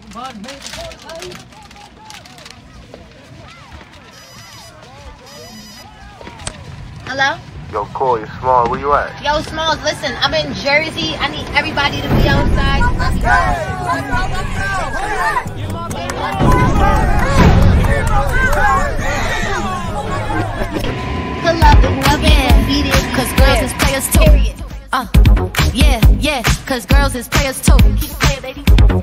Hello? Yo, Coi, it's Small. Where you at? Yo, Smalls, listen, I'm in Jersey. I need everybody to be outside. Pull up and whoever can beat it, cause girls is players too. Yeah, cause girls is players too. Keep playing, baby.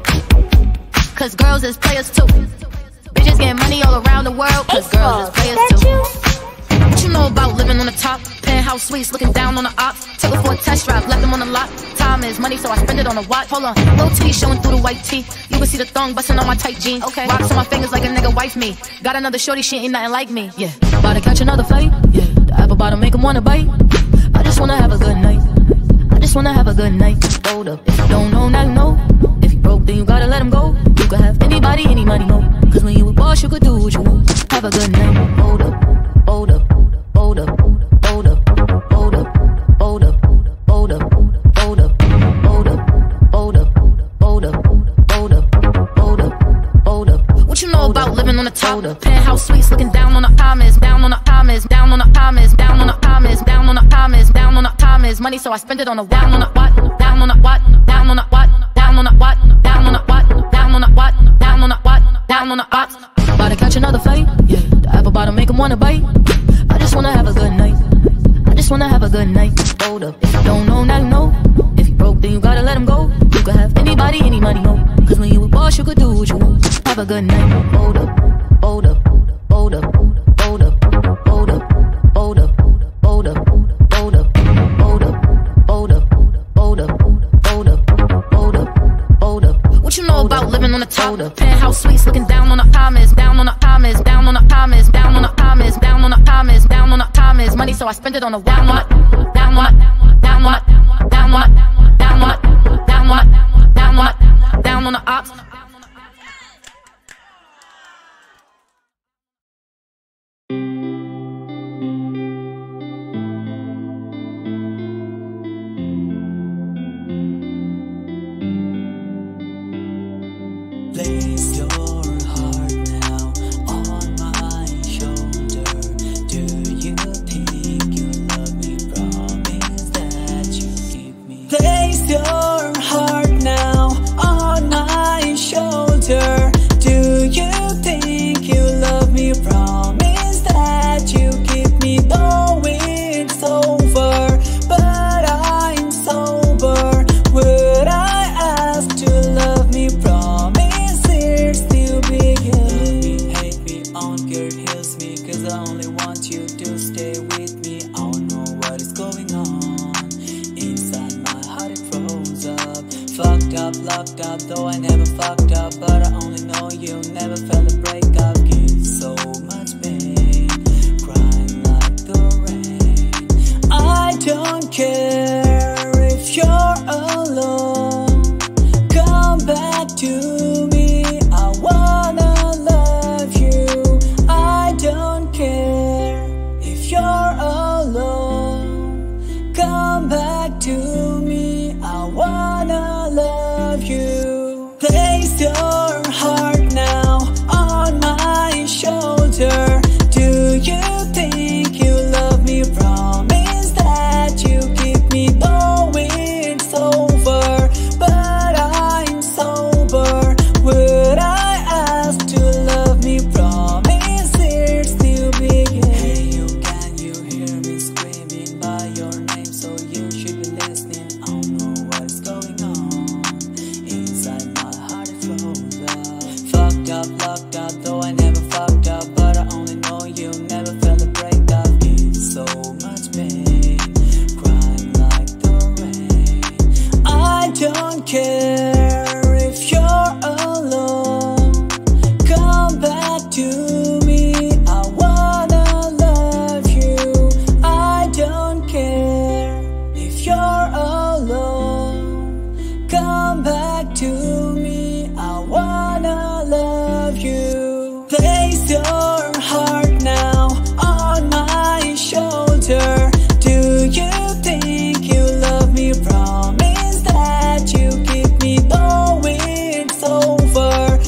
Cause girls is players too. Bitches getting money all around the world, cause girls is players too. What you know about living on the top? Penthouse suites, looking down on the ops. Took her for a test drive, left them on the lot. Time is money, so I spend it on a watch. Hold on, little titty showing through the white tee. You can see the thong busting on my tight jeans. Okay, rocks on my fingers like a nigga wife me. Got another shorty, she ain't nothing like me. Yeah, about to catch another fight. Yeah, the apple bottom make him wanna bite. I just wanna have a good night. I just wanna have a good night. Hold up, if you don't know, now you know. If you broke, then you gotta let him go. You could have anybody, any money, no. Cause when you a boss, you could do what you want. Have a good night. Hold up, hold up. Hold up, hold up, hold up, hold up, hold up, hold up, hold up, hold up, hold up, hold up, hold up, hold up. What you know about living on the top? Penthouse suites, looking down on the Thomas, down on the Thomas, down on the Thomas, down on the Thomas, down on the Thomas, down on the Thomas. Money, so I spend it on a down on the what, down on the what, down on the what, down on the what, down on the what, down on the what, down on the what, down on the ops. About to catch another fight. Yeah, the apple bottom make him wanna bite. I just wanna have a good night. I just wanna have a good night. Hold up, if you don't know, now you know. If you broke, then you gotta let him go. You could have anybody, any money, no. Cause when you a boss, you could do what you want. Have a good night. Hold up, hold up, hold up, hold up, hold up, hold up, hold up, hold up, hold up, hold up, hold up, hold up, hold up, hold up. What you know about living on the top? Penthouse suites, looking down on the Thomas, down on the Thomas, down on the Thomas, down on the Thomas, down on the Thomas, down on the Thomas. Money, so I spend it on a down on it, down on it, down on it, down on it, down on it, down on it, down on it, down on the ops. Place your heart now on my shoulder. Do you think you love me? Promise that you give me. Place your heart now on my shoulder. Do you think you love me? Promise that you give me. Though it's over, but I'm sober. Would I ask to love me? Promise. Cause I only want you to stay with me. I don't know what is going on. Inside my heart it froze up. Fucked up, locked up, though I never fucked up. But I only know you never felt a breakup. Give so much pain, crying like the rain. I don't care if you're alone. Come back to me, I wanna love you. I don't care if you're alone. Come back to me, I wanna love you. Place your heart now on my shoulder. Do you think you love me? Promise that you keep me. Though it's over, but I'm sober. Would I ask to love me? Promise it's still begin. Hey, you hear me screaming by your name? So you should be listening. I don't know what's going on. Inside my heart it froze up. Fucked up, locked up, though I never fucked up. But I only know you never felt a breakup. It's so much pain, crying like the rain. I don't care if you're alone. Come back to me, I wanna love you. I don't care if you're alone. Come back to me, I wanna love you. Place your heart now on my shoulder. Do you think you love me? Promise that you keep me. Though it's over,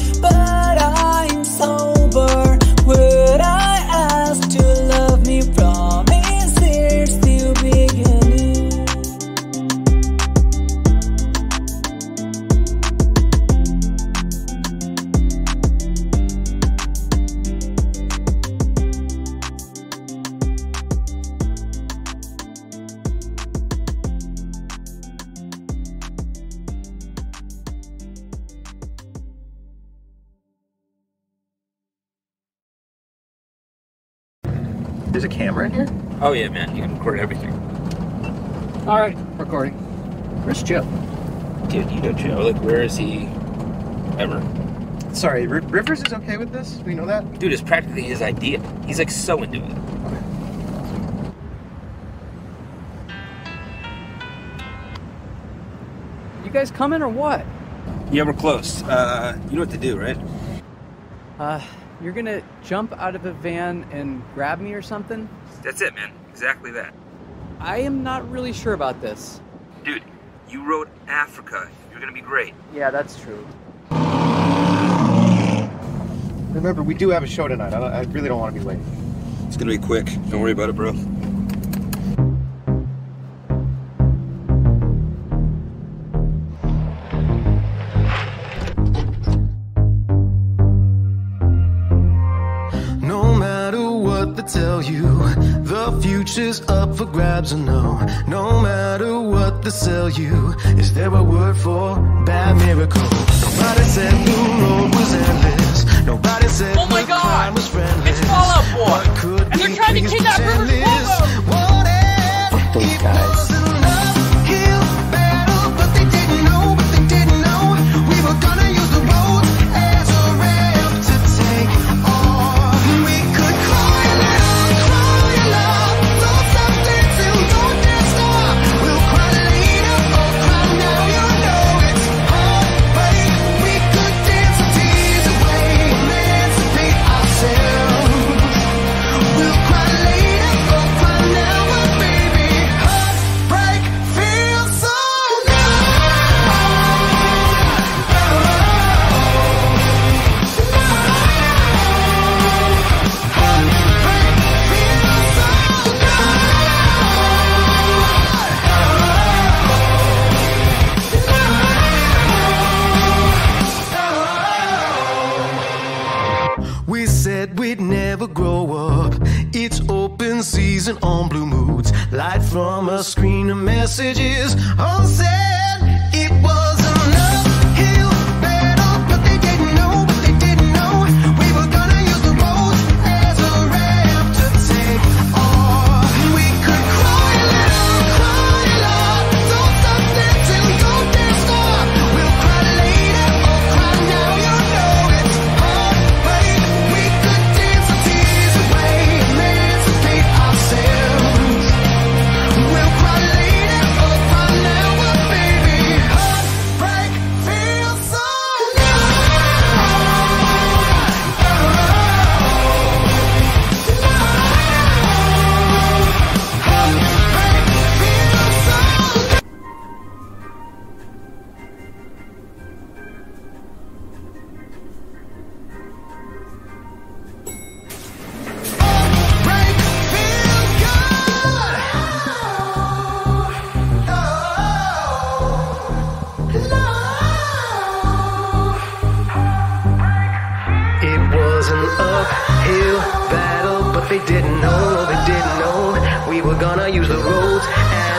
There's a camera in here? Oh yeah, man, you can record everything. All right, recording. Where's Joe? Dude, you know Joe. Like, where is he ever? Sorry, Rivers is okay with this? We know that? Dude, it's practically his idea. He's like so into it. You guys coming or what? Yeah, we're close. You know what to do, right? You're gonna jump out of a van and grab me or something? That's it, man. Exactly that. I am not really sure about this. Dude, you wrote Africa. You're gonna be great. Yeah, that's true. Remember, we do have a show tonight. I really don't want to be late. It's gonna be quick. Don't worry about it, bro. Tell you the future's up for grabs, and no matter what they sell you, is there a word for bad miracle? Nobody said the road was endless. Nobody said oh my the God, crime was friendless. it's Fall Out Boy, and they're trying to kidnap Rivers Cuomo. Fuck those guys. We were gonna use the road as a ramp to take off. We could cry aloud, don't stop dancing, don't dare stop. We'll cry later or cry now, you know it's heartbreak. We could dance our tears away, emancipate ourselves. We'll cry later or cry now, but baby, heartbreak feels so We said we'd never grow up. It's open season on Blue Moods. Light from a screen of messages unsaid. It was an uphill battle, but they didn't know, we were gonna use the roads as a ramp to take off. We could cry aloud, don't stop dancing, don't dare stop. We'll cry later or cry now, you know it's heartbreak. We could dance our tears away, emancipate ourselves. We'll cry later or cry now, but baby, heartbreak feels so It was an uphill battle, but they didn't know, we were gonna use the roads